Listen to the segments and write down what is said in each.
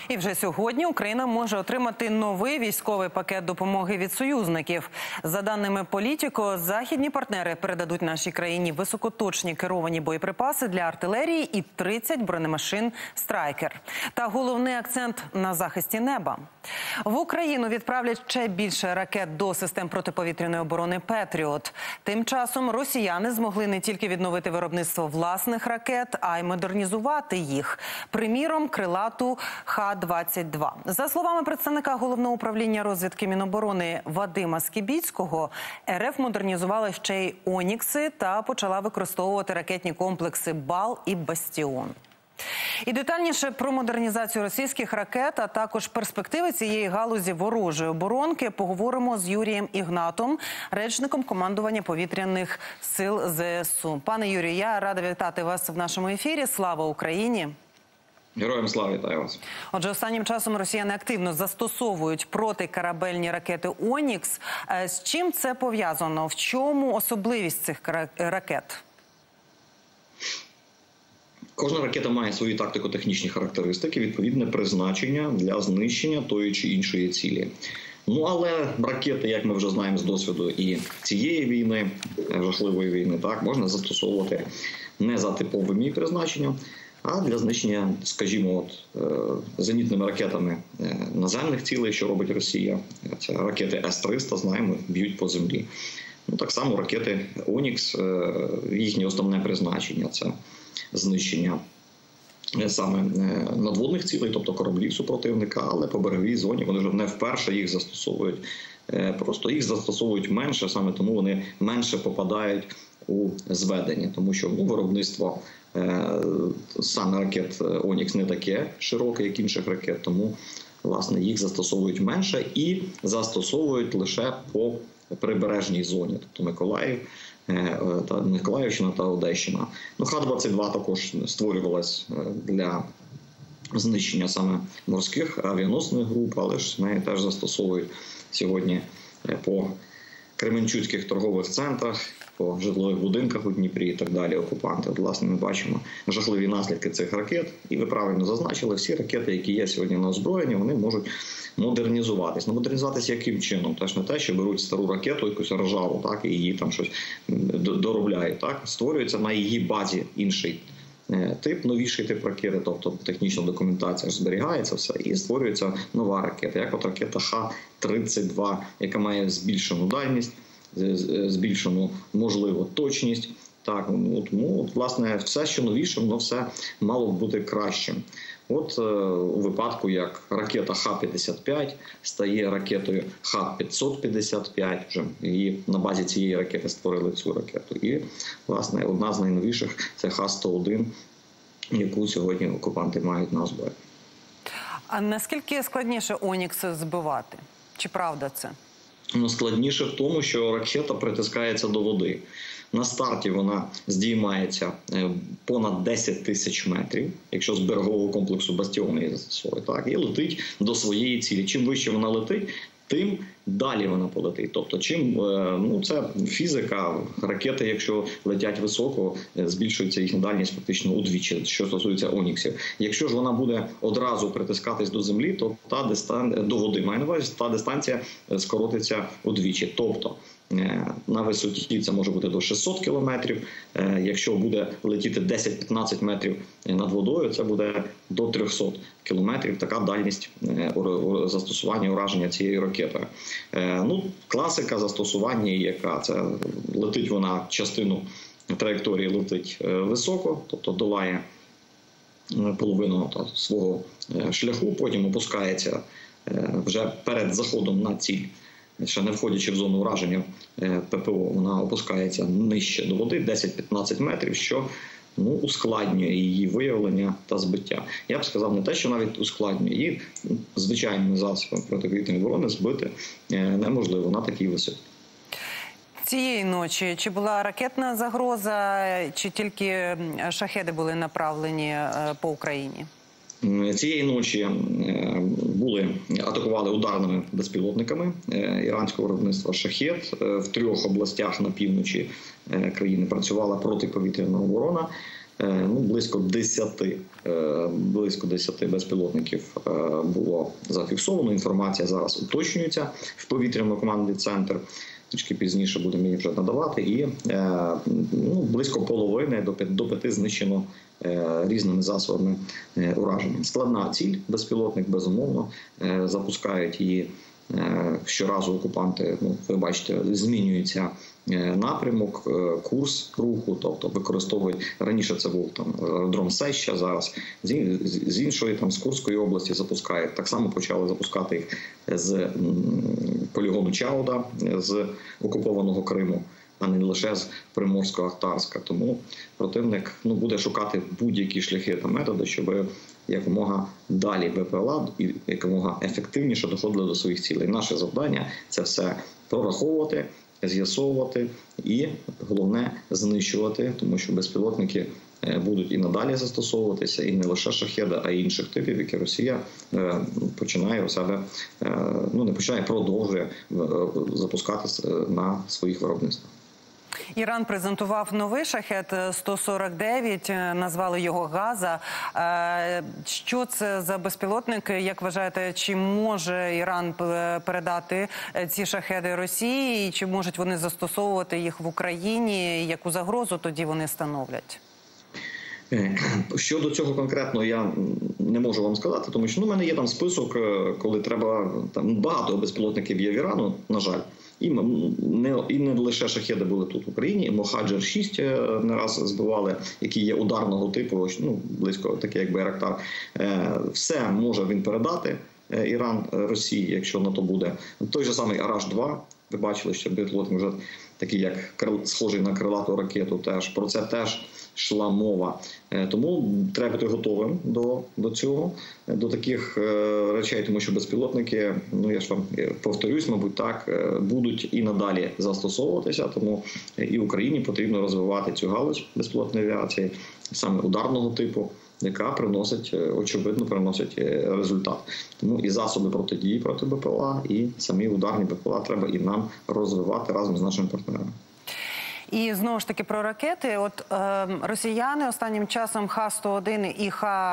І вже сьогодні Україна може отримати новий військовий пакет допомоги від союзників. За даними Політіко, західні партнери передадуть нашій країні високоточні керовані боєприпаси для артилерії і 30 бронемашин «Страйкер». Та головний акцент – на захисті неба. В Україну відправлять ще більше ракет до систем протиповітряної оборони «Петріот». Тим часом росіяни змогли не тільки відновити виробництво власних ракет, а й модернізувати їх. Приміром, крилату Х-22. За словами представника Головного управління розвідки Міноборони Вадима Скібіцького, РФ модернізувала ще й «Онікси» та почала використовувати ракетні комплекси «Бал» і «Бастіон». І детальніше про модернізацію російських ракет, а також перспективи цієї галузі ворожої оборонки поговоримо з Юрієм Ігнатом, речником командування повітряних сил ЗСУ. Пане Юрію, я рада вітати вас в нашому ефірі. Слава Україні! Героям слава, вітаю вас. Отже, останнім часом росіяни активно застосовують протикорабельні ракети «Онікс». З чим це пов'язано? В чому особливість цих ракет? Кожна ракета має свої тактико-технічні характеристики, відповідне призначення для знищення тої чи іншої цілі. Але ракети, як ми вже знаємо з досвіду і цієї війни, жахливої війни, можна застосовувати не за типовим її призначенням, а для знищення, скажімо, зенітними ракетами наземних цілей, що робить Росія. Це ракети С-300, знаємо, б'ють по землі. Так само ракети «Онікс», їхнє основне призначення – це знищення саме надводних цілей, тобто кораблів супротивника, але по береговій зоні вони вже не вперше їх застосовують. Просто їх застосовують менше, саме тому вони менше попадають у зведення, тому що виробництво саме ракет «Онікс» не таке широке, як інших ракет, тому власне їх застосовують менше і застосовують лише по прибережній зоні, тобто Миколаївщина та Одещина. Х-22 також створювалась для знищення саме морських авіаносних груп, але ж неї теж застосовують сьогодні по кременчуцьких торгових центрах, по житлових будинках у Дніпрі і так далі окупанти. Власне, ми бачимо жахливі наслідки цих ракет. І ви правильно зазначили, всі ракети, які є сьогодні на озброєнні, вони можуть модернізуватись. Модернізуватись яким чином? Теж не те, що беруть стару ракету, якусь ржаву, і її там щось доробляють. Створюється на її базі інший тип, новіший тип ракети, тобто технічна документація зберігається все, і створюється нова ракета, як от ракета Х-32, яка має збільшену дальність, збільшену, можливо, точність. Власне, все, що новіше, воно все мало б бути кращим. У випадку, як ракета Х-55 стає ракетою Х-555, вже на базі цієї ракети створили цю ракету. І, власне, одна з найновіших – це Х-101, яку сьогодні окупанти мають на озброєнні. А наскільки складніше «Онікс» збивати? Чи правда це? Складніше в тому, що ракета притискається до води. На старті вона здіймається понад 10 тисяч метрів, якщо з берегового комплексу «Бастіон» її застосовують, і летить до своєї цілі. Чим вище вона летить, тим далі вона полетить. Тобто, це фізика. Ракети, якщо летять високо, збільшується їхня дальність фактично удвічі, що стосується «Оніксів». Якщо ж вона буде одразу притискатись до землі, то до води, маю на увазі, та дистанція скоротиться удвічі. Тобто, на висоті це може бути до 600 кілометрів. Якщо буде летіти 10-15 метрів над водою, це буде до 300 кілометрів. Така дальність застосування ураження цією ракетою. Класика застосування, яка це летить вона частину траєкторії летить високо, тобто долає половину свого шляху, потім опускається вже перед заходом на ціль. Ще не входячи в зону ураження ППО, вона опускається нижче до води, 10-15 метрів, що ускладнює її виявлення та збиття. Я б сказав, не те, що навіть ускладнює, її звичайними засобами протиповітряної оборони збити неможливо на такій висоті. Цієї ночі чи була ракетна загроза, чи тільки шахеди були направлені по Україні? Цієї ночі атакували ударними безпілотниками іранського виробництва «Шахед». В 3 областях на півночі країни працювала протиповітряна оборона. близько 10 безпілотників було зафіксовано. Інформація зараз уточнюється в повітряно-командний центр. Трішки пізніше будемо її вже надавати. І близько половини до 5 знищено різними засобами ураження. Складна ціль, безпілотник, безумовно. Запускають її щоразу окупанти, ви бачите, змінюється напрямок, курс руху, тобто використовують, раніше це був аеродром Сеща, зараз з іншої, з Курської області запускають. Так само почали запускати їх з полігону Чауда, з окупованого Криму, а не лише з Приморсько-Ахтарська. Тому противник буде шукати будь-які шляхи та методи, щоб якомога далі БПЛА і якомога ефективніше доходили до своїх цілей. Наше завдання – це все прораховувати, з'ясовувати і, головне, знищувати, тому що безпілотники будуть і надалі застосовуватися, і не лише шахеди, а й інших типів, які Росія починає у себе, продовжує запускати на своїх виробництвах. Іран презентував новий «Шахед-149», назвали його «Газа». Що це за безпілотник? Як вважаєте, чи може Іран передати ці шахеди Росії? І чи можуть вони застосовувати їх в Україні? Яку загрозу тоді вони становлять? Щодо цього конкретно я не можу вам сказати, тому що в мене є там список, коли треба, багато безпілотників є в Ірану, на жаль. І не лише шахеди були тут в Україні, Мохаджер-6 не раз збивали, які є ударного типу, близько таке як Байрактар. Все може він передати, Іран, Росії, якщо на то буде. Той же самий Араш-2, ви бачили, що безпілотник вже такий, як схожий на крилату ракету, про це теж йшла мова. Тому треба бути готовим до цього, до таких речей, тому що безпілотники, я ж вам повторюсь, мабуть, так, будуть і надалі застосовуватися, тому і Україні потрібно розвивати цю галузь безпілотної авіації, саме ударного типу, яка очевидно приносить результат. Тому і засоби протидії проти БПЛА, і самі ударні БПЛА треба і нам розвивати разом з нашими партнерами. І знову ж таки про ракети. Росіяни останнім часом Х-101 і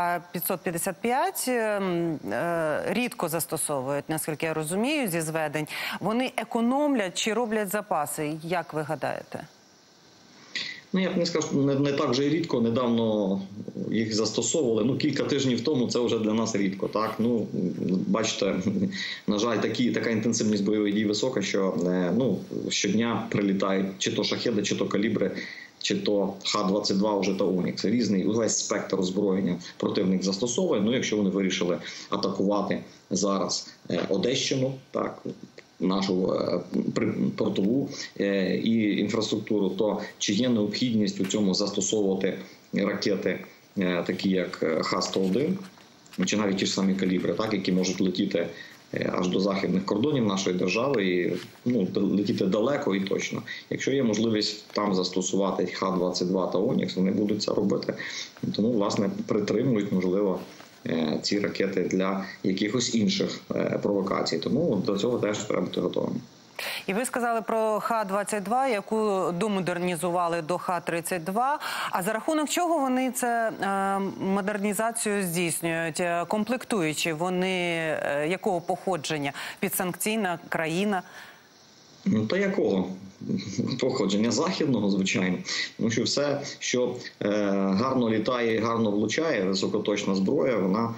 Х-555 рідко застосовують, наскільки я розумію, зі зведень. Вони економлять чи роблять запаси? Як ви гадаєте? Я б не скажу, не так вже і рідко. Недавно їх застосовували. Кілька тижнів тому це вже для нас рідко. Так? Бачите, на жаль, така інтенсивність бойових дій висока, що щодня прилітають чи то шахеди, чи то калібри, чи то Х-22 вже та Онікс. Різний увесь спектр озброєння противник застосовує. Якщо вони вирішили атакувати зараз Одещину, так, нашу портову і інфраструктуру, то чи є необхідність у цьому застосовувати ракети, такі як Х-101, чи навіть ті ж самі калібри, так, які можуть летіти аж до західних кордонів нашої держави і летіти далеко і точно. Якщо є можливість там застосувати Х-22 та Онікс, вони будуть це робити. Тому, власне, притримують, можливо, ці ракети для якихось інших провокацій. Тому до цього теж треба бути готовим. І ви сказали про Х-22, яку домодернізували до Х-32. А за рахунок чого вони це модернізацію здійснюють? Комплектуючи, вони якого походження? Підсанкційна країна? Та якого? Походження західного, звичайно. Тому що все, що гарно літає і гарно влучає, високоточна зброя, вона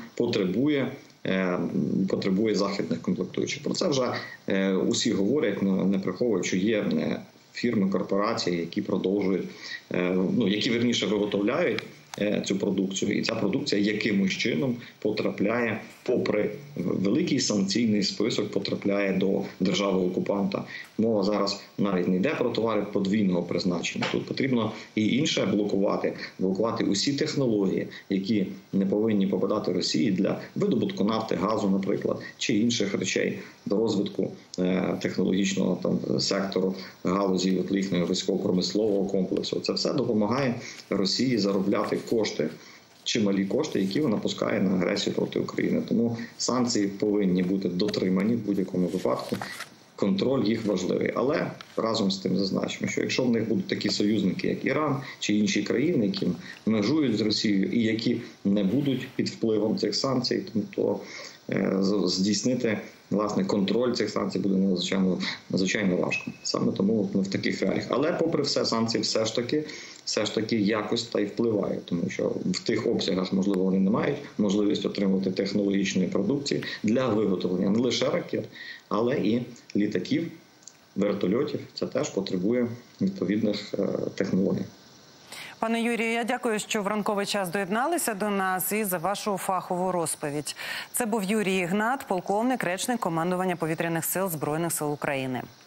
потребує західних комплектуючих. Про це вже усі говорять, не приховують, що є фірми, корпорації, які продовжують, які вірніше виготовляють цю продукцію. І ця продукція якимось чином потрапляє, попри великий санкційний список, потрапляє до держави-окупанта. Мова зараз навіть не йде про товари подвійного призначення. Тут потрібно і інше блокувати усі технології, які не повинні попадати Росії для видобутку нафти, газу, наприклад, чи інших речей, до розвитку технологічного сектору, галузі їхнього військово-промислового комплексу. Це все допомагає Росії заробляти кошти, чималі кошти, які вона пускає на агресію проти України. Тому санкції повинні бути дотримані в будь-якому випадку. контроль їх важливий. Але разом з тим зазначимо, що якщо в них будуть такі союзники, як Іран чи інші країни, які межують з Росією і які не будуть під впливом цих санкцій, то здійснити власне контроль цих санкцій буде надзвичайно важко. Саме тому в таких реаліях. Але попри все, санкції все ж таки якось та й впливають, тому що в тих обсягах, можливо, вони не мають можливість отримувати технологічної продукції для виготовлення не лише ракет, але і літаків, вертольотів. Це теж потребує відповідних технологій. Пане Юрію, я дякую, що в ранковий час доєдналися до нас і за вашу фахову розповідь. Це був Юрій Ігнат, полковник, речник командування Повітряних сил Збройних сил України.